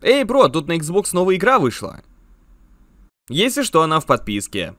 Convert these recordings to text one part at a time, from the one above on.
Эй, бро, тут на Xbox новая игра вышла. Если что, она в подписке.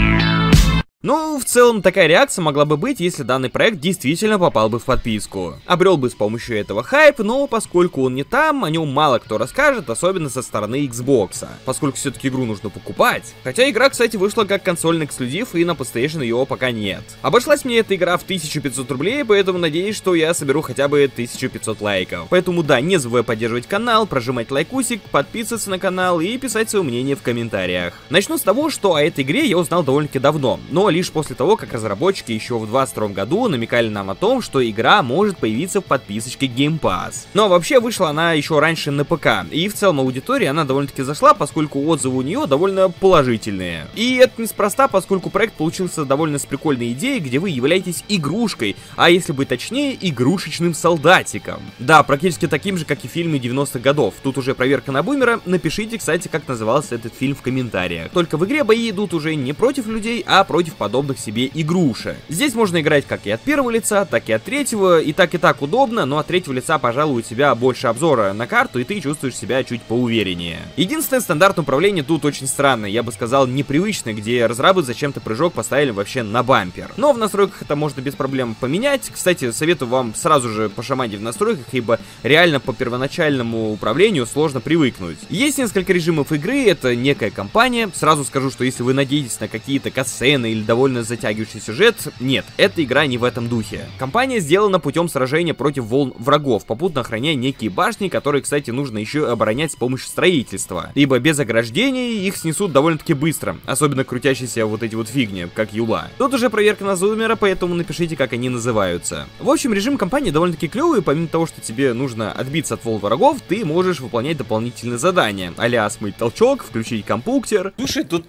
Ну, в целом, такая реакция могла бы быть, если данный проект действительно попал бы в подписку. Обрел бы с помощью этого хайп, но поскольку он не там, о нем мало кто расскажет, особенно со стороны Xbox, поскольку все-таки игру нужно покупать. Хотя игра, кстати, вышла как консольный эксклюзив, и на PlayStation ее пока нет. Обошлась мне эта игра в 1500 рублей, поэтому надеюсь, что я соберу хотя бы 1500 лайков. Поэтому да, не забывай поддерживать канал, прожимать лайкусик, подписываться на канал и писать свое мнение в комментариях. Начну с того, что о этой игре я узнал довольно-таки давно, но лишь после того, как разработчики еще в 2022 году намекали нам о том, что игра может появиться в подписочке Game Pass. Но вообще вышла она еще раньше на ПК, и в целом аудитории она довольно-таки зашла, поскольку отзывы у нее довольно положительные. И это неспроста, поскольку проект получился довольно с прикольной идеей, где вы являетесь игрушкой, а если быть точнее, игрушечным солдатиком. Да, практически таким же, как и фильмы 90-х годов. Тут уже проверка на бумера, напишите, кстати, как назывался этот фильм в комментариях. Только в игре бои идут уже не против людей, а против подобных себе игрушек. Здесь можно играть как и от первого лица, так и от третьего, и так удобно, но от третьего лица, пожалуй, у тебя больше обзора на карту, и ты чувствуешь себя чуть поувереннее. Единственное, стандартное управление тут очень странное, я бы сказал, непривычное, где разрабы зачем-то прыжок поставили вообще на бампер. Но в настройках это можно без проблем поменять. Кстати, советую вам сразу же пошаманить в настройках, ибо реально по первоначальному управлению сложно привыкнуть. Есть несколько режимов игры, это некая кампания. Сразу скажу, что если вы надеетесь на какие-то катсцены или довольно затягивающий сюжет, нет, эта игра не в этом духе. Кампания сделана путем сражения против волн врагов, попутно охраняя некие башни, которые, кстати, нужно еще оборонять с помощью строительства. Ибо без ограждений их снесут довольно-таки быстро, особенно крутящиеся вот эти вот фигни, как юла. Тут уже проверка на зумера, поэтому напишите, как они называются. В общем, режим кампании довольно-таки клевый, помимо того, что тебе нужно отбиться от волн врагов, ты можешь выполнять дополнительные задания, а-ля смыть толчок, включить компьютер. Слушай, тут...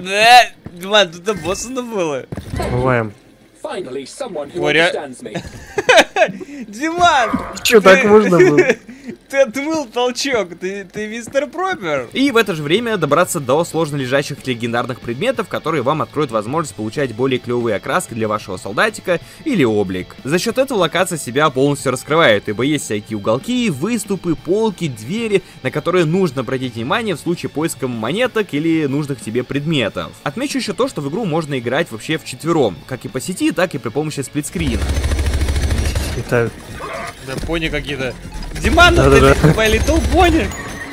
Диман, тут обоссано было. Бываем. Диман! Чё, так можно было? Ты отмыл толчок, ты мистер Пропер. И в это же время добраться до сложно лежащих легендарных предметов, которые вам откроют возможность получать более клевые окраски для вашего солдатика или облик. За счет этого локация себя полностью раскрывает, ибо есть всякие уголки, выступы, полки, двери, на которые нужно обратить внимание в случае поиска монеток или нужных тебе предметов. Отмечу еще то, что в игру можно играть вообще вчетвером, как и по сети, так и при помощи сплитскрина. Летают. Да пони какие-то. Диман, ты My Little Pony.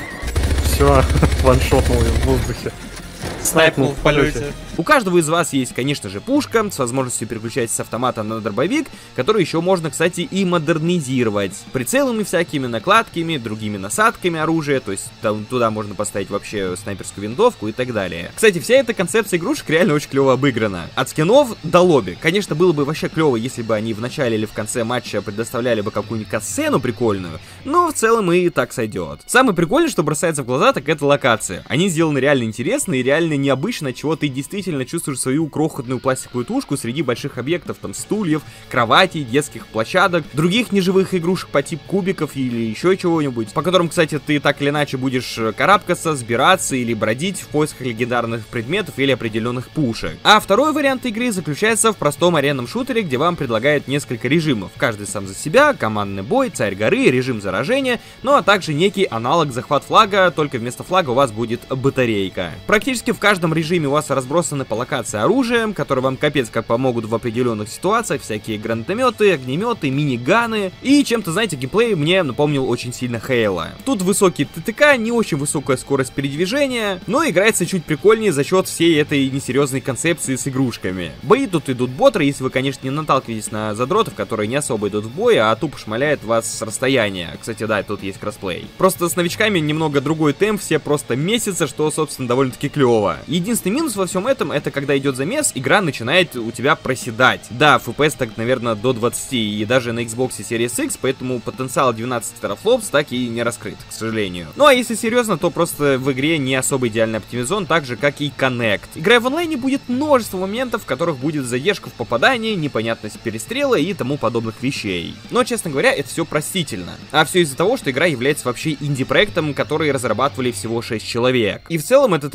Все, ваншотнул в воздухе. Снайпнул в полете. У каждого из вас есть, конечно же, пушка с возможностью переключать с автомата на дробовик, который еще можно, кстати, и модернизировать. Прицелами всякими, накладками, другими насадками оружия, то есть туда можно поставить вообще снайперскую винтовку и так далее. Кстати, вся эта концепция игрушек реально очень клево обыграна. От скинов до лобби. Конечно, было бы вообще клево, если бы они в начале или в конце матча предоставляли бы какую-нибудь катсцену прикольную, но в целом и так сойдет. Самое прикольное, что бросается в глаза, так это локация. Они сделаны реально интересно и реально необычно, от чего ты действительно чувствуешь свою крохотную пластиковую тушку среди больших объектов, там стульев, кроватей, детских площадок, других неживых игрушек по типу кубиков или еще чего-нибудь, по которым, кстати, ты так или иначе будешь карабкаться, сбираться или бродить в поисках легендарных предметов или определенных пушек. А второй вариант игры заключается в простом аренном шутере, где вам предлагают несколько режимов, каждый сам за себя, командный бой, царь горы, режим заражения, ну а также некий аналог захват флага, только вместо флага у вас будет батарейка. Практически в каждом режиме у вас разбросаны по локации оружием, которые вам капец как помогут в определенных ситуациях, всякие гранатометы, огнеметы, миниганы. И чем-то, знаете, геймплей мне напомнил очень сильно Хейла. Тут высокий ТТК, не очень высокая скорость передвижения, но играется чуть прикольнее за счет всей этой несерьезной концепции с игрушками. Бои тут идут бодры, если вы, конечно, не наталкиваетесь на задротов, которые не особо идут в бой, а тупо шмаляют вас с расстояния. Кстати, да, тут есть кроссплей. Просто с новичками немного другой темп, все просто месяца, что, собственно, довольно-таки клево. Единственный минус во всем этом, это когда идет замес, игра начинает у тебя проседать. Да, FPS так, наверное, до 20, и даже на Xbox Series X, поэтому потенциал 12 терафлопс так и не раскрыт, к сожалению. Ну а если серьезно, то просто в игре не особо идеально оптимизован, так же, как и Connect. Играя в онлайне будет множество моментов, в которых будет задержка в попадании, непонятность перестрела и тому подобных вещей. Но, честно говоря, это все простительно. А все из-за того, что игра является вообще инди-проектом, который разрабатывали всего 6 человек. И в целом этот результат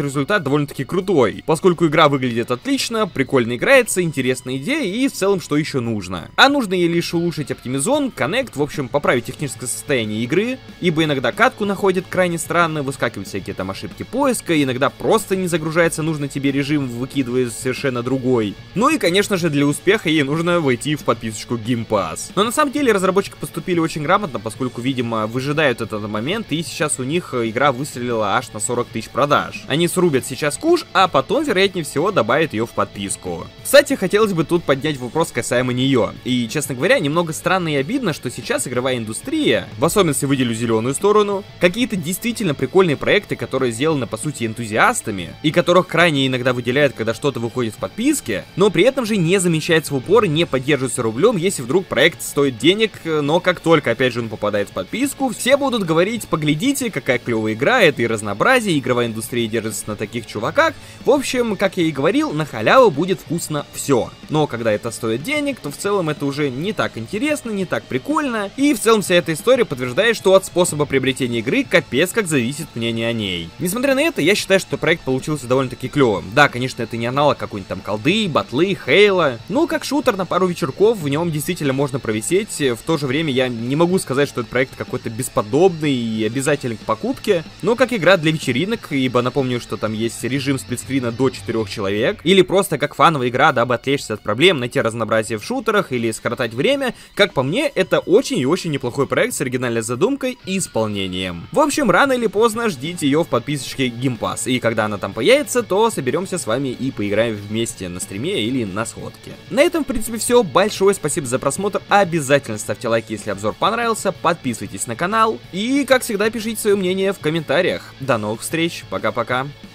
довольно-таки крутой, поскольку игра выглядит отлично, прикольно играется, интересная идея и в целом что еще нужно. А нужно ей лишь улучшить оптимизон, коннект, в общем, поправить техническое состояние игры, ибо иногда катку находит крайне странно, выскакивают всякие там ошибки поиска, иногда просто не загружается нужный тебе режим, выкидывая совершенно другой. Ну и, конечно же, для успеха ей нужно войти в подписочку Game Pass. Но на самом деле разработчики поступили очень грамотно, поскольку, видимо, выжидают этот момент, и сейчас у них игра выстрелила аж на 40 тысяч продаж. Они срубят сейчас куш, а потом, вероятнее всего, добавят ее в подписку. Кстати, хотелось бы тут поднять вопрос касаемо нее. И, честно говоря, немного странно и обидно, что сейчас игровая индустрия, в особенности выделю зеленую сторону, какие-то действительно прикольные проекты, которые сделаны, по сути, энтузиастами, и которых крайне иногда выделяют, когда что-то выходит в подписке, но при этом же не замечается в упор и не поддерживается рублем, если вдруг проект стоит денег, но как только, опять же, он попадает в подписку, все будут говорить: поглядите, какая клевая игра, это и разнообразие, игровая индустрия держится на таких чуваках. В общем, как я и говорил, на халяву будет вкусно все. Но когда это стоит денег, то в целом это уже не так интересно, не так прикольно, и в целом вся эта история подтверждает, что от способа приобретения игры капец как зависит мнение о ней. Несмотря на это, я считаю, что проект получился довольно-таки клевым. Да, конечно, это не аналог какой-нибудь там колды, батлы, хейла, но как шутер на пару вечерков в нем действительно можно провисеть. В то же время я не могу сказать, что этот проект какой-то бесподобный и обязателен к покупке, но как игра для вечеринок, ибо напомню, что там есть режим сплитскрина до 4 человек, или просто как фановая игра, дабы отвлечься от проблем, найти разнообразие в шутерах или скоротать время, как по мне, это очень и очень неплохой проект с оригинальной задумкой и исполнением. В общем, рано или поздно ждите ее в подписочке Game Pass, и когда она там появится, то соберемся с вами и поиграем вместе на стриме или на сходке. На этом, в принципе, все. Большое спасибо за просмотр, обязательно ставьте лайк, если обзор понравился, подписывайтесь на канал и, как всегда, пишите свое мнение в комментариях. До новых встреч, пока-пока.